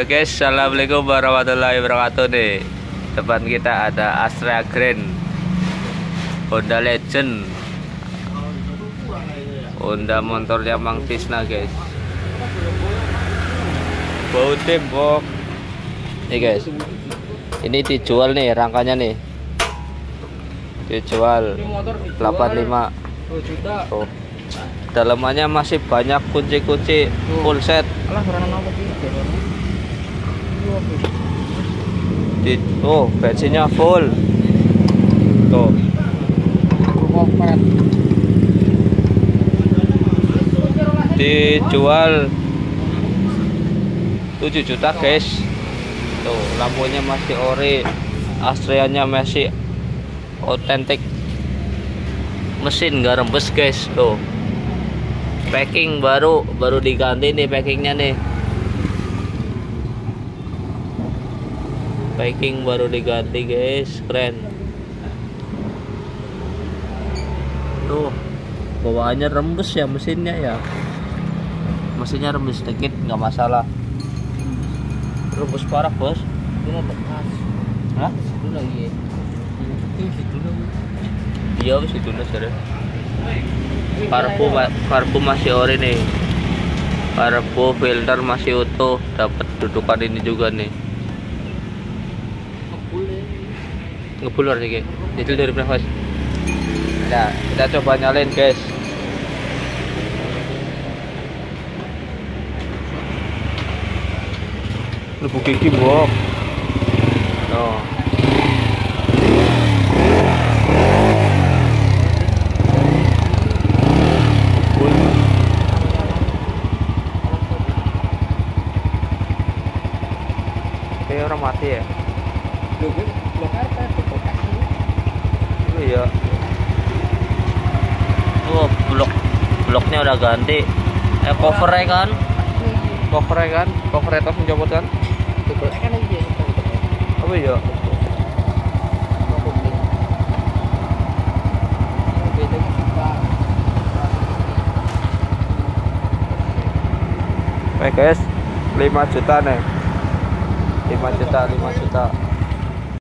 Oke, assalamualaikum warahmatullahi wabarakatuh nih. Depan kita ada Astra Grand, Honda Legend, Honda motornya Mang Tisna guys. Bau tembok. Nih guys, ini dijual nih rangkanya nih. Dijual 85 juta. Tuh. Dalamannya masih banyak kunci-kunci full set. Oh, bensinnya full. Tuh. Dijual 7 juta guys. Tuh, lampunya masih ori, Astrianya masih otentik, mesin nggak rembes guys. Tuh, packing baru diganti nih, packingnya nih, packing baru diganti guys, keren. Tuh, bawaannya rembes ya, mesinnya ya, mesinnya rembes dikit nggak masalah. Rembes parah bos. Hah? Itu lagi. Iya wis itu sore. Karbu masih ori nih. Karbu filter masih utuh, dapat dudukan ini juga nih. Ngebulur nih, itu dari nafas. Nah, kita coba nyalain guys. Lebu gigi bok. Oh. Kayak orang mati ya. Oh iya. Oh, bloknya udah ganti. Covernya kan? Covernya terus menjemput kan? Oh iya. Oke guys, 5 juta nih. 5 juta